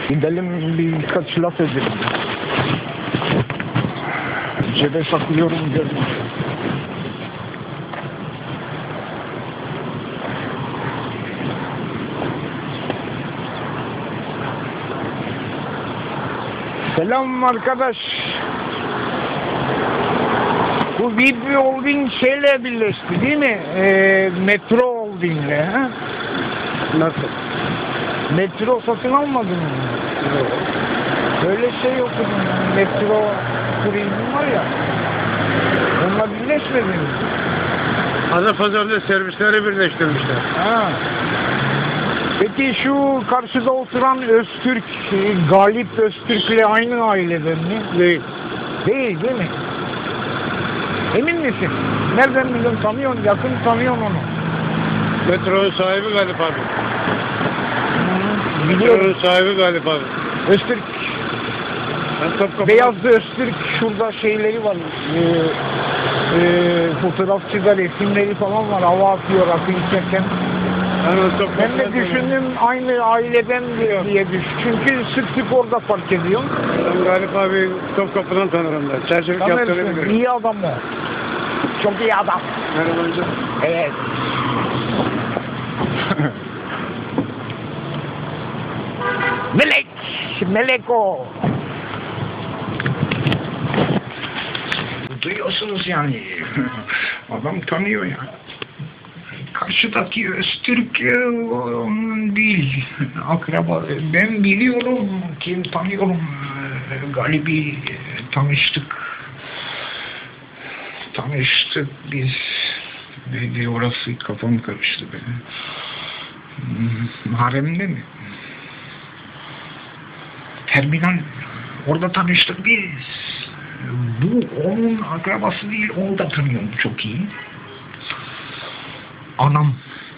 Gidelim birkaç laf edelim. Cebe saklıyorum diyorum. Selam arkadaş. Bu VIP Holding şeyle birleşti değil mi? Metro Holding'le. Ha? Nasıl? Metro satın almadın mı? Yok. Böyle şey okudum. Metro turizm var ya. Onunla birleşmedin mi? Adapazarı'nda servisleri birleştirmişler. Ha. Peki şu karşıda oturan Öztürk, Galip Öztürk'le aynı aileden mi? Değil. Değil mi? Emin misin? Nereden biliyorsun? Tanıyorsun, yakın tanıyorsun onu. Metronun sahibi Galip abi. Biliyorum. Metronun sahibi Galip abi. Öztürk, Topkapı. Beyazlı Öztürk, şurada şeyleri var. Fotoğrafçıda resimleri falan var. Hava atıyor, rakı içerken. Ben de düşündüm aynı aileden diye düş. Çünkü sık sık orada park ediyorum. Ben Galip abi Topkapı'dan tanırım ben. Çerçevelik yaptığını Tanırsın, bilirim. iyi adam o. Çok iyi adam. Merhaba hocam. Evet. Melek! Melek o. Duyuyorsunuz yani. Adam tanıyor ya. Karşıdaki Öztürk onun değil. Akraba. Ben biliyorum. Kim tanıyorum. Galip'i tanıştık. Tanıştık biz. Neydi orası, kafam karıştı benim. Haremde mi? Terminal. Orada tanıştık biz. Bu onun akrabası değil, onu da tanıyorum çok iyi. Anam.